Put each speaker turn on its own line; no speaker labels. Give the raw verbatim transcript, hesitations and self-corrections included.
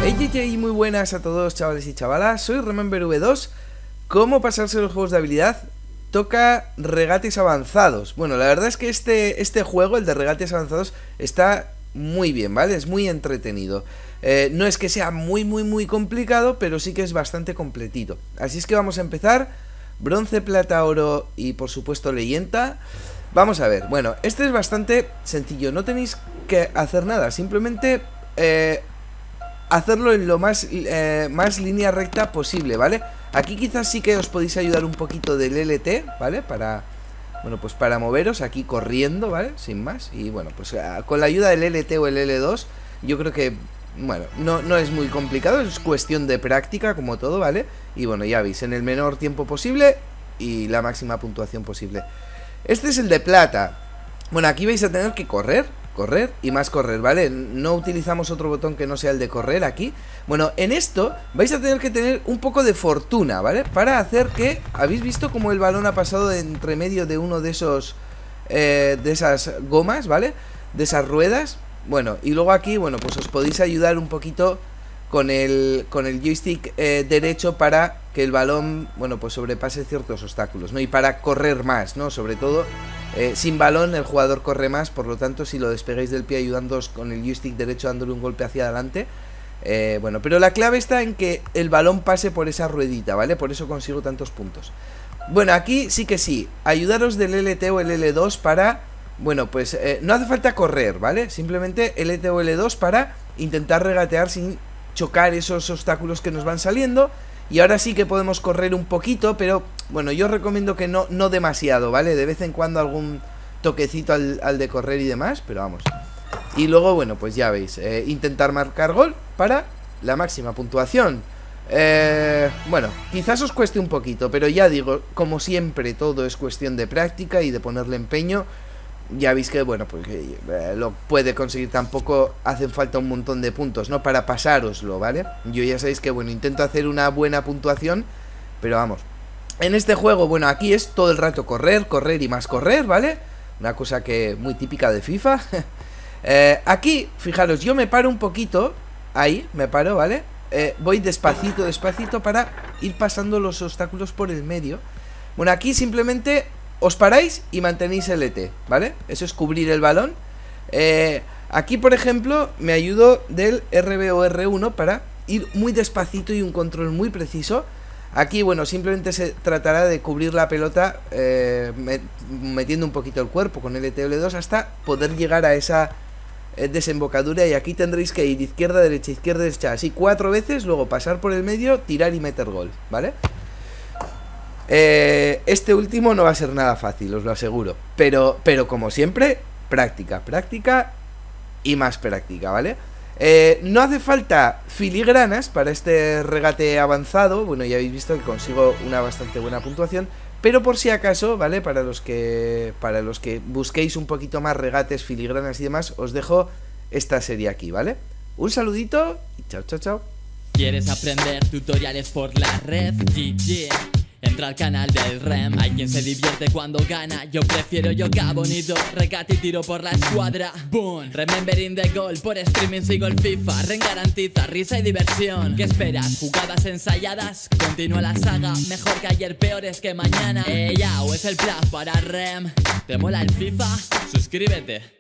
Hey, hey, hey, muy buenas a todos, chavales y chavalas. Soy Remember V dos. ¿Cómo pasarse los juegos de habilidad? Toca regates avanzados. Bueno, la verdad es que este, este juego, el de regates avanzados, está muy bien, ¿vale? Es muy entretenido. eh, No es que sea muy, muy, muy complicado, pero sí que es bastante completito. Así es que vamos a empezar. Bronce, plata, oro y por supuesto leyenda. Vamos a ver, bueno, este es bastante sencillo. No tenéis que hacer nada, simplemente eh, hacerlo en lo más, eh, más línea recta posible, ¿vale? Aquí quizás sí que os podéis ayudar un poquito del L T, ¿vale? Para, bueno, pues para moveros aquí corriendo, ¿vale? Sin más. Y bueno, pues con la ayuda del L T o el L dos, yo creo que, bueno, no, no es muy complicado. Es cuestión de práctica, como todo, ¿vale? Y bueno, ya veis, en el menor tiempo posible y la máxima puntuación posible. Este es el de plata. Bueno, aquí vais a tener que correr, correr y más correr, ¿vale? No utilizamos otro botón que no sea el de correr aquí. Bueno, en esto vais a tener que tener un poco de fortuna, ¿vale? Para hacer que... ¿Habéis visto cómo el balón ha pasado de entre medio de uno de esos... Eh, de esas gomas, ¿vale? De esas ruedas. Bueno, y luego aquí, bueno, pues os podéis ayudar un poquito con el, con el joystick eh, derecho para que el balón, bueno, pues sobrepase ciertos obstáculos, ¿no? Y para correr más, ¿no? Sobre todo, eh, sin balón el jugador corre más, por lo tanto, si lo despegáis del pie ayudándoos con el joystick derecho dándole un golpe hacia adelante, eh, bueno, pero la clave está en que el balón pase por esa ruedita, ¿vale? Por eso consigo tantos puntos. Bueno, aquí sí que sí, ayudaros del L T o el L dos para... Bueno, pues eh, no hace falta correr, ¿vale? Simplemente L T o L dos para intentar regatear sin chocar esos obstáculos que nos van saliendo. Y ahora sí que podemos correr un poquito, pero bueno, yo os recomiendo que no, no demasiado, ¿vale? De vez en cuando algún toquecito al, al de correr y demás, pero vamos. Y luego, bueno, pues ya veis, eh, intentar marcar gol para la máxima puntuación. Eh, bueno, quizás os cueste un poquito, pero ya digo, como siempre, todo es cuestión de práctica y de ponerle empeño. Ya veis que, bueno, pues que, eh, lo puede conseguir. Tampoco hacen falta un montón de puntos, ¿no? Para pasároslo, ¿vale? Yo ya sabéis que, bueno, intento hacer una buena puntuación, pero vamos. En este juego, bueno, aquí es todo el rato correr, correr y más correr, ¿vale? Una cosa que muy típica de FIFA. eh, Aquí, fijaros, yo me paro un poquito. Ahí, me paro, ¿vale? Eh, voy despacito, despacito para ir pasando los obstáculos por el medio. Bueno, aquí simplemente... os paráis y mantenéis L T, ¿vale? Eso es cubrir el balón. eh, Aquí, por ejemplo, me ayudo del R B o R uno para ir muy despacito y un control muy preciso. Aquí, bueno, simplemente se tratará de cubrir la pelota eh, metiendo un poquito el cuerpo con L T o L dos hasta poder llegar a esa eh, desembocadura. Y aquí tendréis que ir izquierda, derecha, izquierda, derecha, así cuatro veces, luego pasar por el medio, tirar y meter gol, ¿vale? Eh, este último no va a ser nada fácil, os lo aseguro. Pero, pero como siempre, práctica, práctica y más práctica, ¿vale? Eh, no hace falta filigranas para este regate avanzado. Bueno, ya habéis visto que consigo una bastante buena puntuación. Pero por si acaso, ¿vale? Para los que, para los que busquéis un poquito más regates, filigranas y demás, os dejo esta serie aquí, ¿vale? Un saludito y chao, chao, chao.
¿Quieres aprender tutoriales por la red? G G. Entra al canal del Rem. Hay quien se divierte cuando gana. Yo prefiero yoga bonito, regate y tiro por la escuadra. Boom, remembering the goal. Por streaming sigo el FIFA. Ren garantiza risa y diversión. ¿Qué esperas? ¿Jugadas ensayadas? Continúa la saga. Mejor que ayer, peores que mañana. Ella o es el plan para Rem. ¿Te mola el FIFA? Suscríbete.